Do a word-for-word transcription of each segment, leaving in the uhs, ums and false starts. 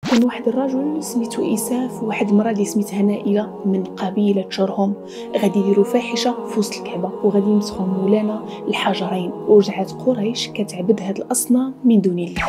كان واحد الرجل سميتو إساف وواحد المرأة اللي سميتها نائلة من قبيلة جرهم، غادي يديروا فاحشة في وسط الكعبة وغادي يمسخوا مولانا الحجرين، ورجعت قريش كتعبد هاد الأصنام من دون الله.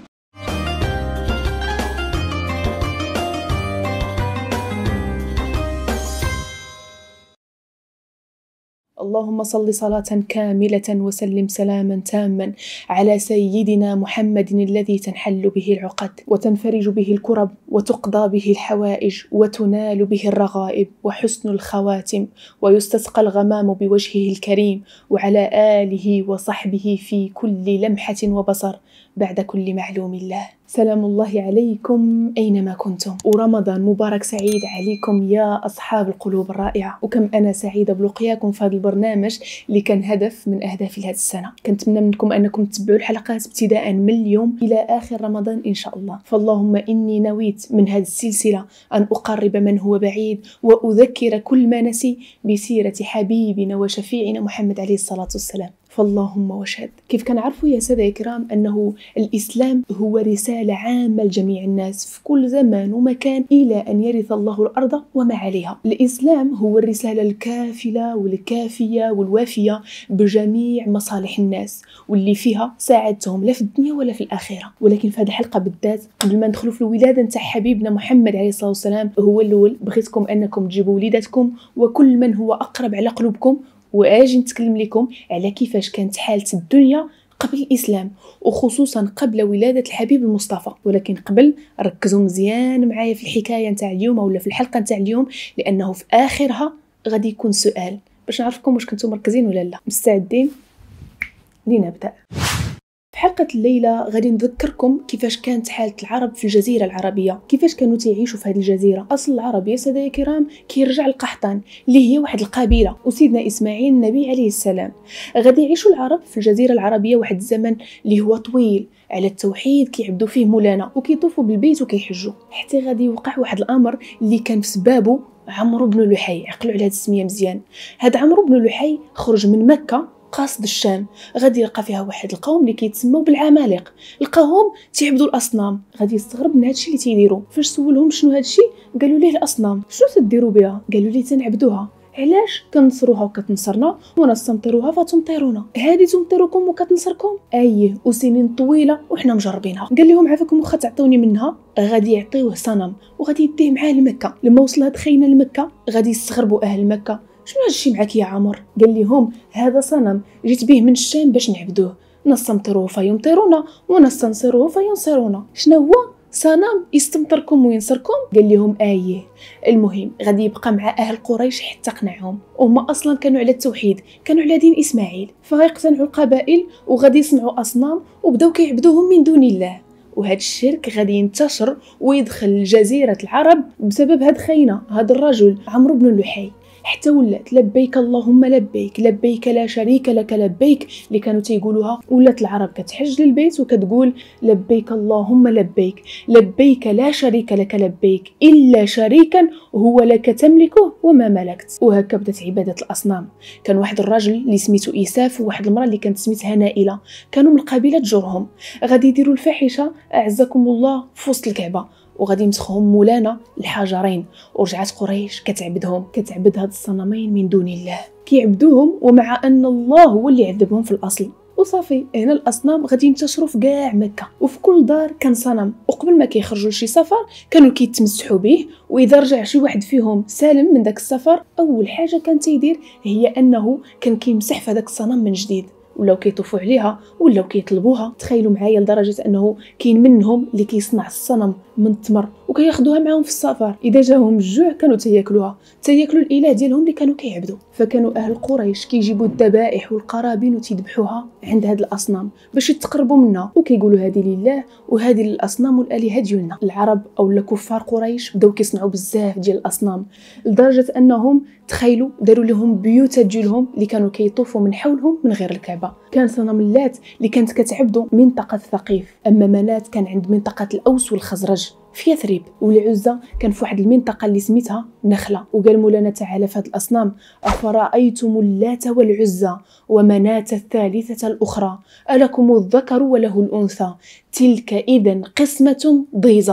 اللهم صل صلاة كاملة وسلم سلاما تاما على سيدنا محمد الذي تنحل به العقد وتنفرج به الكرب وتقضى به الحوائج وتنال به الرغائب وحسن الخواتم ويستسقى الغمام بوجهه الكريم، وعلى آله وصحبه في كل لمحة وبصر بعد كل معلوم الله. سلام الله عليكم أينما كنتم، ورمضان مبارك سعيد عليكم يا أصحاب القلوب الرائعة. وكم أنا سعيدة بلقياكم في هذا البرنامج اللي كان هدف من أهدافي لهذه السنة. كنتمنى منكم أنكم تتبعوا الحلقات ابتداء من اليوم إلى آخر رمضان إن شاء الله. فاللهم إني نويت من هذه السلسلة أن أقرب من هو بعيد وأذكر كل ما نسي بسيرة حبيبنا وشفيعنا محمد عليه الصلاة والسلام. فاللهم واشهد. كيف كنعرفوا يا سادة الكرام أنه الإسلام هو رسالة عامة لجميع الناس في كل زمان ومكان إلى أن يرث الله الأرض وما عليها. الإسلام هو الرسالة الكافلة والكافية والوافية بجميع مصالح الناس، واللي فيها ساعدتهم لا في الدنيا ولا في الآخرة. ولكن في هذه الحلقة بالذات قبل ما ندخلوا في الولادة نتاع حبيبنا محمد عليه الصلاة والسلام هو الأول، بغيتكم أنكم تجيبوا وليداتكم وكل من هو أقرب على قلوبكم، واجي نتكلم لكم على كيفاش كانت حالة الدنيا قبل الإسلام، وخصوصا قبل ولادة الحبيب المصطفى. ولكن قبل ركزوا مزيان معايا في الحكاية نتاع اليوم ولا في الحلقة نتاع اليوم، لأنه في آخرها غادي يكون سؤال باش نعرفكم واش كنتم مركزين ولا لا. مستعدين؟ لنبدأ. في حلقة الليلة غادي نذكركم كيفاش كانت حالة العرب في الجزيرة العربية، كيفاش كانوا تعيشوا في هذه الجزيرة. أصل العرب يا سادة الكرام كيرجع القحطان اللي هي واحد القبيلة، وسيدنا إسماعيل النبي عليه السلام. غادي يعيشوا العرب في الجزيرة العربية واحد الزمن اللي هو طويل على التوحيد، كيعبدوا فيه مولانا وكيطوفوا بالبيت وكيحجوا، حتى غادي يوقع واحد الأمر اللي كان في سبابه عمرو بن لحي. عقلوا على هذه السمية مزيان. هذا عمرو بن لحي خرج من مكة قاصد الشام، غادي يلقى فيها واحد القوم اللي كيتسموا بالعمالقه، لقاهم تيعبدوا الاصنام. غادي يستغرب من هادشي اللي تيديروا. فاش سولهم شنو هادشي قالوا ليه الاصنام. شنو تديروا بها؟ قالوا ليه تنعبدوها. علاش؟ كنصروها وكتنصرنا ونستمطروها فتمطرونا. هذه تمطركم وكتنصركم؟ ايه، وسنين طويله وحنا مجربينها. قال لهم عافاكم واخا تعطوني منها. غادي يعطيوه صنم وغادي يديه معاه لمكه. لما وصل هاد خينا لمكه غادي يستغربوا اهل مكه. شنو هادشي معاك يا عمر؟ قال لهم هذا صنم جيت به من الشام باش نعبدوه، نستمطروه فيمطرونا ونستنصروه فينصرونا. شنو هو؟ صنم يستمطركم وينصركم؟ قال لهم ايه. المهم غادي يبقى مع اهل قريش حتى قنعهم، وهما اصلا كانوا على التوحيد، كانوا على دين اسماعيل، فغيقتنعوا القبائل وغادي يصنعوا اصنام وبداو كيعبدوهم من دون الله. وهذا الشرك غادي ينتشر ويدخل جزيرة العرب بسبب هاد خينا هاد الرجل عمرو بن لحي، حتى ولات لبيك اللهم لبيك لبيك لا شريك لك لبيك اللي كانوا تيقولوها. ولات العرب كتحج للبيت وكتقول لبيك اللهم لبيك لبيك لا شريك لك لبيك إلا شريكا هو لك تملكه وما ملكت. وهكا بدات عبادة الأصنام. كان واحد الراجل اللي سميتو إساف وواحد المرأة اللي كانت سميتها نائلة، كانوا من قبيلة جرهم. غادي يديروا الفاحشة أعزكم الله في وسط الكعبة، وغادي يمسخهم مولانا الحجرين. ورجعت قريش كتعبدهم، كتعبد هاد الصنمين من دون الله، كيعبدوهم ومع ان الله هو اللي عذبهم في الاصل. وصافي هنا الاصنام غادي ينتشروا في كاع مكه، وفي كل دار كان صنم. وقبل ما كيخرجوا لشي سفر كانوا كيتمسحوا به، واذا رجع شي واحد فيهم سالم من داك السفر اول حاجه كان تيدير هي انه كان كيمسح في هذاك الصنم من جديد، ولاو كيطوفوا عليها ولاو كيطلبوها. تخيلوا معايا لدرجه انه كاين منهم اللي كيصنع الصنم من التمر وكياخذوها معاهم في السفر، اذا جاهم الجوع كانوا تياكلوها، تياكلوا الاله ديالهم اللي كانوا كيعبدوا. فكانوا اهل قريش كيجيبوا الذبائح والقرابين وتذبحوها عند هاد الاصنام باش يتقربوا منها، وكيقولوا هذه لله وهذه للاصنام والالهه ديالنا. العرب او كفار قريش بداو كيصنعوا بزاف ديال الاصنام لدرجه انهم تخيلوا داروا لهم بيوت ديالهم اللي كانوا كيطوفوا من حولهم من غير الكعبه. كان صنم اللات اللي كانت كتعبدو منطقه الثقيف، اما منات كان عند منطقه الاوس والخزرج في يثرب، والعزة كان في واحد المنطقة اللي سميتها نخلة. وقال مولانا تعالى في هاد الأصنام أفرأيتم اللات والعزة ومناة الثالثة الأخرى ألكم الذكر وله الأنثى تلك إذن قسمة ضيزى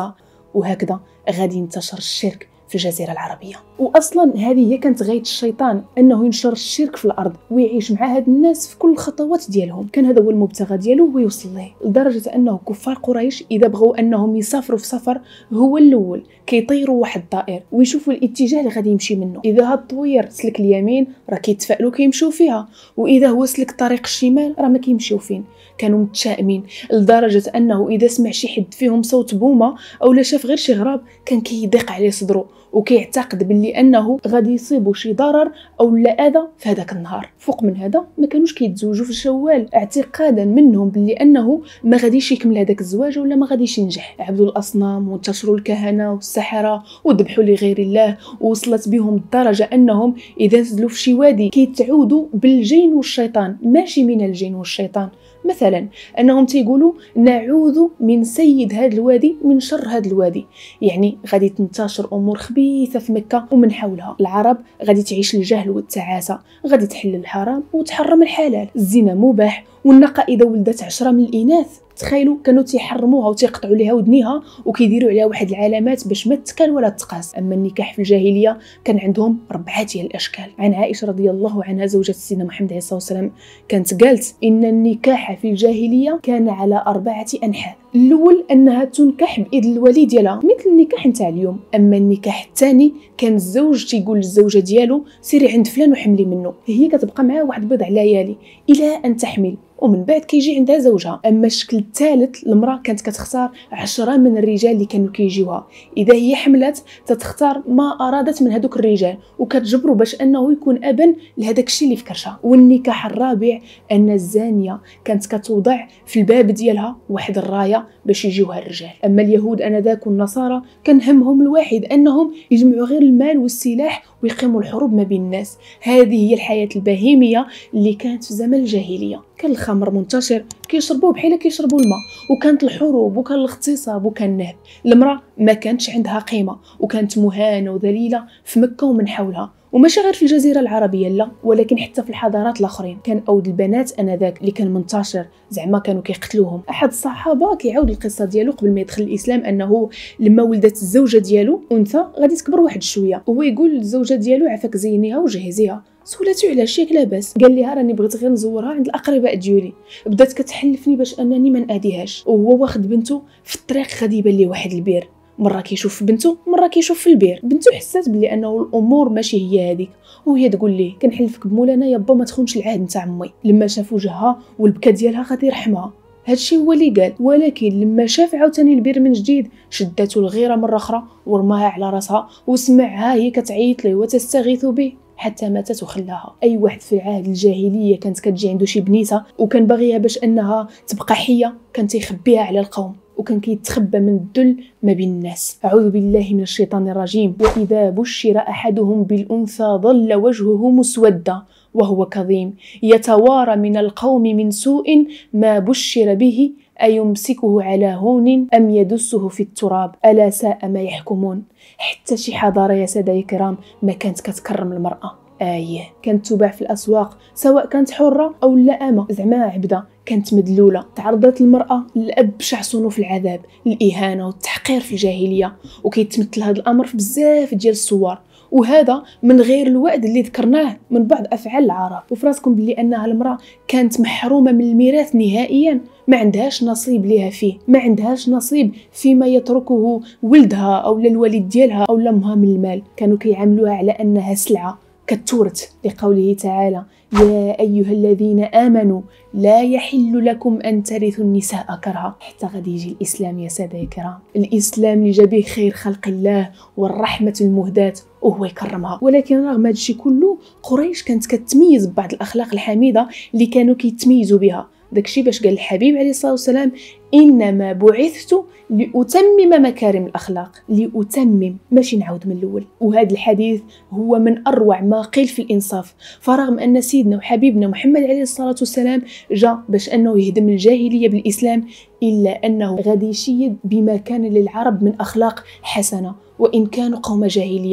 وهكذا غادي ينتشر الشرك في الجزيرة العربية. وأصلا هذه هي كانت غاية الشيطان، أنه ينشر الشرك في الأرض ويعيش مع هاد الناس في كل الخطوات ديالهم. كان هذا هو المبتغى ديالو ويوصل ليه، لدرجة أنه كفار قريش إذا بغوا أنهم يسافروا في سفر هو الأول كيطيروا واحد الطائر ويشوفوا الاتجاه اللي غادي يمشي منه. إذا هاد الطوير سلك اليمين راه كيتفائلوا كيمشوا فيها، وإذا هو سلك طريق الشمال راه ما كيمشيو فين. كانوا متشائمين لدرجة أنه إذا سمع شي حد فيهم صوت بومة أو لا شاف غير شي غراب كان كيضيق عليه صدره وكيعتقد باللي انه غادي يصيبوا شي ضرر او لا اذى في هذاك النهار. فوق من هذا ما كانوش كيتزوجوا في الشوال اعتقادا منهم باللي انه ما غاديش يكمل هذاك الزواج ولا ما غاديش ينجح. عبدوا الاصنام وانتشروا الكهنه والسحره وذبحوا لغير الله، ووصلت بهم الدرجه انهم اذا نزلوا في شي وادي كيتعودوا بالجن والشيطان ماشي من الجن والشيطان. مثلا انهم تيقولوا نعوذ من سيد هذا الوادي من شر هذا الوادي، يعني غادي تنتشر امور خبيثه في مكه ومن حولها. العرب غادي تعيش الجهل والتعاسه، غادي تحل الحرام وتحرم الحلال، الزنا مباح، والناقه اذا ولدت عشرة من الاناث تخيلوا كانوا تيحرموها وتيقطعوا ليها ودنيها وكيديروا عليها واحد العلامات باش ما تتكال ولا تقاس. اما النكاح في الجاهليه كان عندهم ربعه ديال الاشكال. عن عائشه رضي الله عنها زوجة سيدنا محمد عليه الصلاه والسلام كانت قالت ان النكاح في الجاهليه كان على اربعه انحاء. الاول انها تنكح باذن الولي ديالها مثل النكاح نتاع اليوم. اما النكاح الثاني كان الزوج تيقول للزوجه ديالو سيري عند فلان وحملي منه، هي كتبقى معاه واحد بضع ليالي الى ان تحمل ومن بعد كيجي عندها زوجها. اما الشكل الثالث المراه كانت كتختار عشرة من الرجال اللي كانوا كيجيوها، اذا هي حملت تتختار ما ارادت من هذوك الرجال وكتجبروا باش انه يكون ابا لهذاك الشيء اللي في كرشها. والنكاح الرابع ان الزانيه كانت كتوضع في الباب ديالها واحد الرايه باش يجيوها الرجال. اما اليهود انذاك والنصارى كان همهم الواحد انهم يجمعوا غير المال والسلاح ويقيموا الحروب ما بين الناس. هذه هي الحياه البهيميه اللي كانت في زمن الجاهليه. كان الخمر منتشر كيشربوه بحال كيشربوا الماء، وكانت الحروب وكان الاغتصاب وكان النهب. المراه ما كانتش عندها قيمه وكانت مهانه وذليله في مكه ومن حولها، وماشي غير في الجزيره العربيه لا، ولكن حتى في الحضارات الاخرين. كان اود البنات انذاك اللي كان منتشر زعما كانوا كيقتلوهم. احد الصحابه كيعاود القصه ديالو قبل ما يدخل الاسلام انه لما ولدت الزوجه ديالو انثى غادي تكبر واحد شويه، هو يقول للزوجه ديالو عفاك زينيها وجهزيها. سولاتو علاش ياك لاباس؟ قال لها راني بغيت غير نزورها عند الاقرباء ديالي، بدات كتحلفني باش انني ما ناديهاش. وهو واخد بنته في الطريق غادي يبان ليه واحد البير، مره كيشوف في بنته مره كيشوف في البير. بنته حسات بلي انه الامور ماشي هي هذيك، وهي تقول ليه كنحلفك بمولانا يا با ما تخونش العهد نتاع امي. لما شاف وجهها والبكا ديالها غادي يرحمها، هادشي هو اللي قال. ولكن لما شاف عاوتاني البير من جديد شدته الغيره مره اخرى ورماها على راسها وسمعها هي كتعيط ليه وتستغيث به حتى ماتت وخلاها. اي واحد في العهد الجاهليه كانت كتجي عنده شي بنيته وكان باغيها باش انها تبقى حيه كان تيخبيها على القوم وكان كيتخبى من الذل ما بين الناس. اعوذ بالله من الشيطان الرجيم. واذا بشر احدهم بالانثى ظل وجهه مسودا وهو كظيم يتوارى من القوم من سوء ما بشر به أيمسكه على هون أم يدسه في التراب ألا ساء ما يحكمون. حتى شي حضارة يا سادة الكرام ما كانت كتكرم المرأة. آيه كانت تباع في الأسواق سواء كانت حرة أو لا أمة، زعما عبدة كانت مدلولة. تعرضت المرأة لأبشع صنوف العذاب، الإهانة والتحقير في الجاهلية، وكيتمثل هذا الأمر في بزاف ديال الصور، وهذا من غير الوعد اللي ذكرناه من بعض أفعال العرب. وفراسكم باللي أنها المرأة كانت محرومة من الميراث نهائيا، ما عندهاش نصيب ليها فيه، ما عندهاش نصيب فيما يتركه ولدها أو الوالد ديالها أو لامها من المال. كانوا كيعاملوها على أنها سلعة كالتورث، لقوله تعالى يا أيها الذين آمنوا لا يحل لكم أن ترثوا النساء كرها. حتى غادي يجي الإسلام يا سادة الكرام، الإسلام اللي جاب خير خلق الله والرحمة المهداة وهو يكرمها. ولكن رغم هذا الشيء كله قريش كانت كتميز ببعض الأخلاق الحميدة اللي كانوا كيتميزوا بها. داكشي باش قال الحبيب عليه الصلاة والسلام إنما بعثت لأتمم مكارم الأخلاق. لأتمم ماشي نعود من الأول. وهذا الحديث هو من أروع ما قيل في الإنصاف. فرغم أن سيدنا وحبيبنا محمد عليه الصلاة والسلام جاء باش أنه يهدم الجاهلية بالإسلام، إلا أنه غادي يشيد بما كان للعرب من أخلاق حسنة وإن كانوا قوم جاهلية.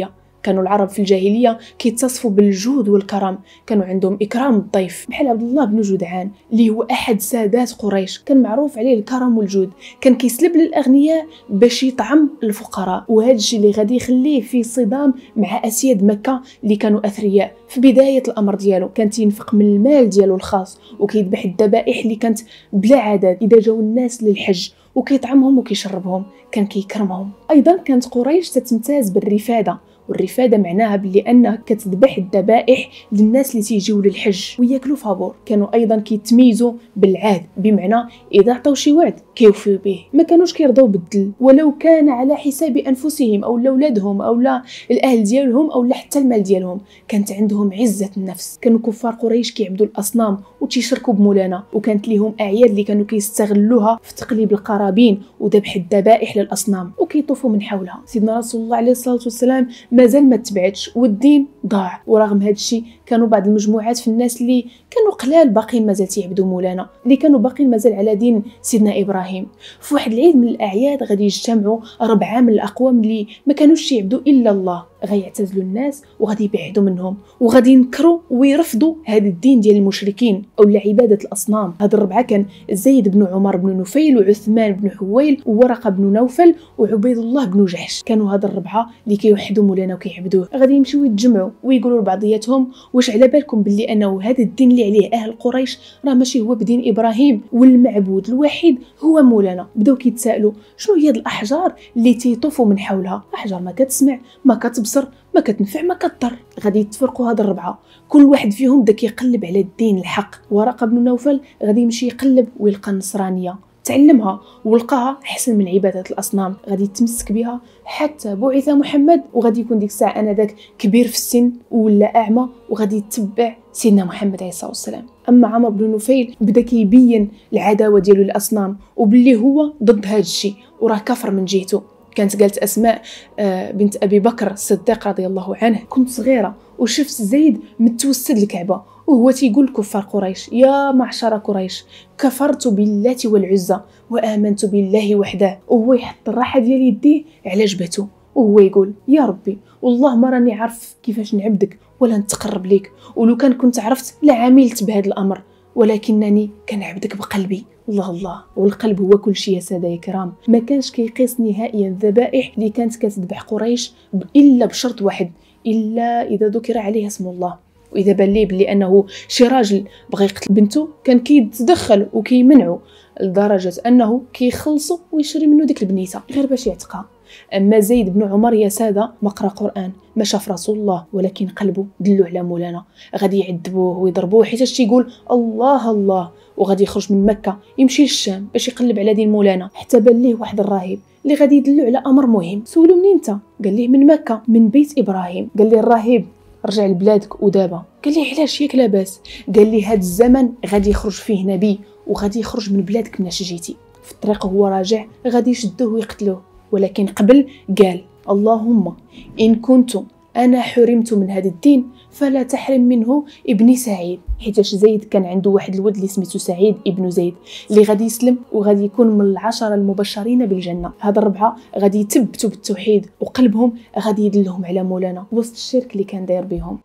كانوا العرب في الجاهليه كيتصفوا بالجود والكرم، كانوا عندهم اكرام الضيف، بحال عبد الله بن جدعان اللي هو احد سادات قريش، كان معروف عليه الكرم والجود، كان كيسلب للاغنياء باش يطعم الفقراء، وهذا الشيء اللي غادي يخليه في صدام مع اسياد مكه اللي كانوا اثرياء. في بدايه الامر ديالو كان تينفق من المال ديالو الخاص وكيذبح الذبائح اللي كانت بلا عدد اذا جاو الناس للحج، وكيطعمهم وكيشربهم، كان كيكرمهم. ايضا كانت قريش تتمتاز بالرفاده، والرفاده معناها بلي انها كتذبح الذبائح للناس اللي تيجيو للحج وياكلوا فابور. كانوا ايضا كيتميزوا بالعهد، بمعنى اذا عطاو شي وعد كيوفيو به، ما كانوش كيرضوا بالدل ولو كان على حساب انفسهم او اولادهم او لا الاهل ديالهم او لا حتى المال ديالهم. كانت عندهم عزه النفس. كانوا كفار قريش كيعبدوا الاصنام وتيشركوا بمولانا، وكانت ليهم اعياد اللي كانوا كيستغلوها في تقليب القرابين وذبح الذبائح للاصنام وكيطوفوا من حولها. سيدنا رسول الله عليه الصلاه والسلام مازال ما تبعتش والدين ضاع، ورغم هذا الشيء كانوا بعض المجموعات في الناس اللي كانوا قلال باقيين مازال تيعبدوا مولانا، اللي كانوا باقيين مازال على دين سيدنا ابراهيم. في واحد العيد من الاعياد غادي يجتمعوا ربعه من الاقوام اللي ما كانوش يعبدوا الا الله، غيعتزلوا الناس وغادي يبعدوا منهم وغادي ينكروا ويرفضوا هذا الدين ديال المشركين او عباده الاصنام. هاد الربعه كان زيد بن عمر بن نفيل وعثمان بن حويل وورقه بن نوفل وعبيد الله بن جحش. كانوا هاد الربعه اللي كيوحدوا مولانا وكيعبدوه، غادي يمشيو يتجمعوا ويقولوا لبعضياتهم واش على بالكم باللي انه هذا الدين اللي عليه اهل قريش راه ماشي هو بدين ابراهيم والمعبود الوحيد هو مولانا. بداو كيتسائلوا شنو هي هاد الاحجار اللي تيطوفوا من حولها، احجار ما كتسمع ما كتبصر ما كتنفع ما كتضر. غادي يتفرقوا هاد الربعه، كل واحد فيهم بدا كيقلب على الدين الحق. ورقه بن نوفل غادي يمشي يقلب ويلقى النصرانيه، تعلمها ولقاها احسن من عباده الاصنام، غادي يتمسك بها حتى بعث محمد، وغادي يكون ديك الساعه انذاك كبير في السن ولا اعمى وغادي يتبع سيدنا محمد عليه الصلاه والسلام. اما عمرو بن نفيل بدا كيبين العداوه ديالو للاصنام وباللي هو ضد هذا الشيء وراه كفر من جهته. كانت قالت اسماء بنت ابي بكر الصديق رضي الله عنه كنت صغيره وشفت زيد متوسد الكعبه وهو تيقول كفار قريش يا معشر قريش كفرت باللات والعزى وامنت بالله وحده، وهو يحط الراحه ديال يديه على جبهته وهو يقول يا ربي والله ما راني عارف كيفاش نعبدك ولا نتقرب ليك، ولو كان كنت عرفت لعملت بهذا الامر، ولكنني كنعبدك بقلبي. الله الله، والقلب هو كل شيء يا ساده يا كرام. ما كانش كيقيس نهائيا الذبائح اللي كانت كتذبح قريش الا بشرط واحد، الا اذا ذكر عليه اسم الله، واذا بان ليه بلي انه شي راجل بغى يقتل بنته كان كيتدخل وكيمنعه لدرجه انه كيخلصوا ويشري منه ديك البنيته غير باش يعتقها. اما زيد بن عمر يا ساده ما قرا قران ما شاف رسول الله، ولكن قلبه دلو على مولانا، غادي يعذبوه ويضربوه حيت تيقول الله الله، وغادي يخرج من مكه يمشي للشام باش يقلب على دين مولانا، حتى بان ليه واحد الراهب اللي غادي يدلو على امر مهم. سولو منين انت؟ قال ليه من مكه من بيت ابراهيم. قال ليه الراهب رجع لبلادك ودابا؟ قال لي علاش ياك لاباس؟ قال لي هاد الزمن غادي يخرج فيه نبي وغادي يخرج من بلادك مناش جيتي، في الطريق وهو راجع غادي يشدوه ويقتلوه، ولكن قبل قال اللهم ان كنت انا حرمت من هذا الدين فلا تحرم منه ابني سعيد، حيتاش زيد كان عنده واحد الولد اللي سميتو سعيد ابن زيد اللي غادي يسلم وغادي يكون من العشره المبشرين بالجنه. هاد الربعه غادي يثبتوا بالتوحيد وقلبهم غادي يدلهم على مولانا وسط الشرك اللي كان داير بهم.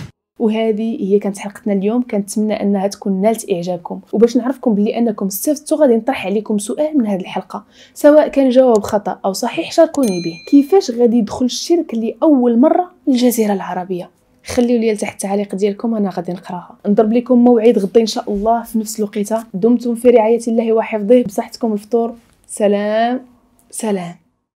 وهذه هي كانت حلقتنا اليوم، كنتمنى انها تكون نالت اعجابكم. وباش نعرفكم بلي انكم استفدتوا غادي نطرح عليكم سؤال من هذه الحلقه، سواء كان جواب خطا او صحيح شاركوني به. كيفاش غادي يدخل الشرك لاول مره للجزيره العربيه؟ خليوا لي تحت التعليق ديالكم انا غادي نقراها. نضرب لكم موعد غدا ان شاء الله في نفس الوقيته. دمتم في رعايه الله وحفظه، بصحتكم الفطور. سلام سلام.